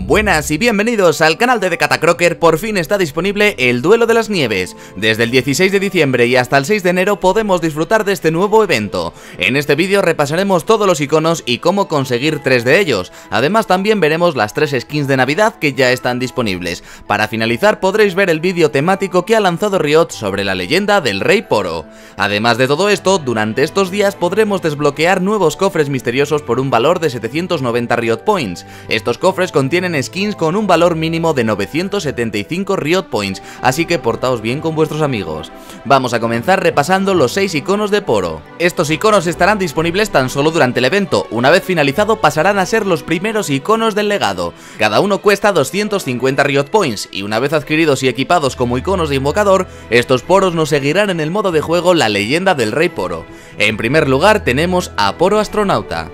Buenas y bienvenidos al canal de Catacroker. Por fin está disponible el Duelo de las Nieves. Desde el 16 de diciembre y hasta el 6 de enero podemos disfrutar de este nuevo evento. En este vídeo repasaremos todos los iconos y cómo conseguir 3 de ellos. Además también veremos las 3 skins de Navidad que ya están disponibles. Para finalizar podréis ver el vídeo temático que ha lanzado Riot sobre la leyenda del Rey Poro. Además de todo esto, durante estos días podremos desbloquear nuevos cofres misteriosos por un valor de 790 Riot Points. Estos cofres contienen skins con un valor mínimo de 975 Riot Points, así que portaos bien con vuestros amigos. Vamos a comenzar repasando los 6 iconos de Poro. Estos iconos estarán disponibles tan solo durante el evento. Una vez finalizado pasarán a ser los primeros iconos del legado. Cada uno cuesta 250 Riot Points y una vez adquiridos y equipados como iconos de invocador, estos poros nos seguirán en el modo de juego La leyenda del Rey Poro. En primer lugar tenemos a Poro Astronauta,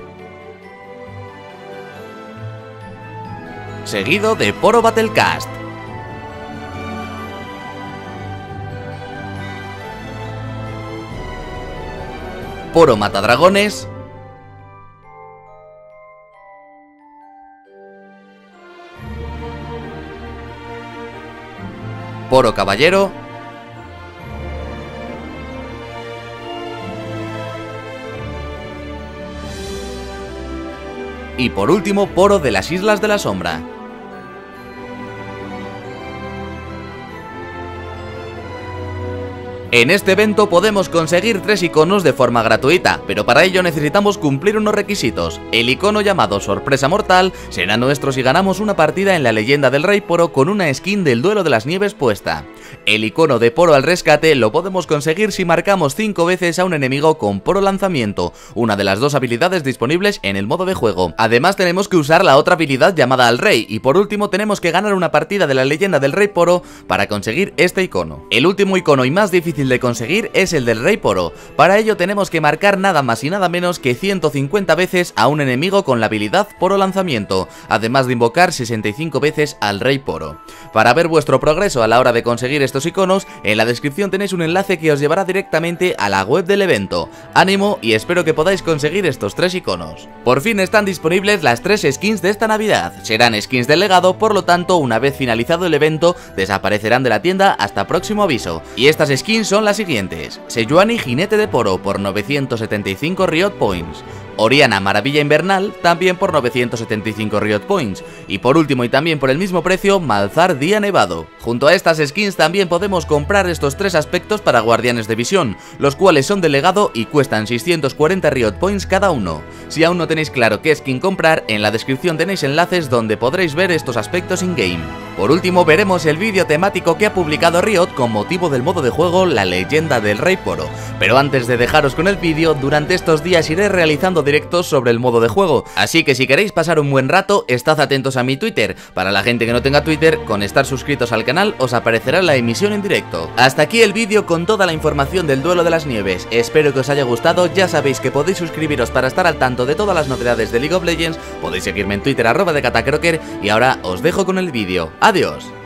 seguido de Poro Battlecast, Poro Matadragones, Poro Caballero y por último Poro de las Islas de la Sombra. En este evento podemos conseguir 3 iconos de forma gratuita, pero para ello necesitamos cumplir unos requisitos. El icono llamado Sorpresa Mortal será nuestro si ganamos una partida en la leyenda del Rey Poro con una skin del Duelo de las Nieves puesta. El icono de Poro al Rescate lo podemos conseguir si marcamos 5 veces a un enemigo con Poro Lanzamiento, una de las 2 habilidades disponibles en el modo de juego. Además tenemos que usar la otra habilidad llamada al Rey, y por último tenemos que ganar una partida de la leyenda del Rey Poro para conseguir este icono. El último icono y más difícil de conseguir es el del Rey Poro. Para ello tenemos que marcar nada más y nada menos que 150 veces a un enemigo con la habilidad Poro Lanzamiento, además de invocar 65 veces al Rey Poro. Para ver vuestro progreso a la hora de conseguir estos iconos, en la descripción tenéis un enlace que os llevará directamente a la web del evento. Ánimo y espero que podáis conseguir estos 3 iconos. Por fin están disponibles las 3 skins de esta Navidad. Serán skins del legado, por lo tanto una vez finalizado el evento desaparecerán de la tienda hasta próximo aviso. Y estas skins son las siguientes: Sejuani Jinete de Poro por 975 Riot Points, Oriana Maravilla Invernal también por 975 Riot Points y por último y también por el mismo precio Malzar Día Nevado. Junto a estas skins también podemos comprar estos 3 aspectos para Guardianes de Visión, los cuales son de legado y cuestan 640 Riot Points cada uno. Si aún no tenéis claro qué skin comprar, en la descripción tenéis enlaces donde podréis ver estos aspectos in-game. Por último veremos el vídeo temático que ha publicado Riot con motivo del modo de juego La leyenda del Rey Poro. Pero antes de dejaros con el vídeo, durante estos días iré realizando directos sobre el modo de juego, así que si queréis pasar un buen rato, estad atentos a mi Twitter. Para la gente que no tenga Twitter, con estar suscritos al canal os aparecerá la emisión en directo. Hasta aquí el vídeo con toda la información del Duelo de las Nieves. Espero que os haya gustado. Ya sabéis que podéis suscribiros para estar al tanto de todas las novedades de League of Legends, podéis seguirme en Twitter @decatacroker y ahora os dejo con el vídeo. ¡Adiós!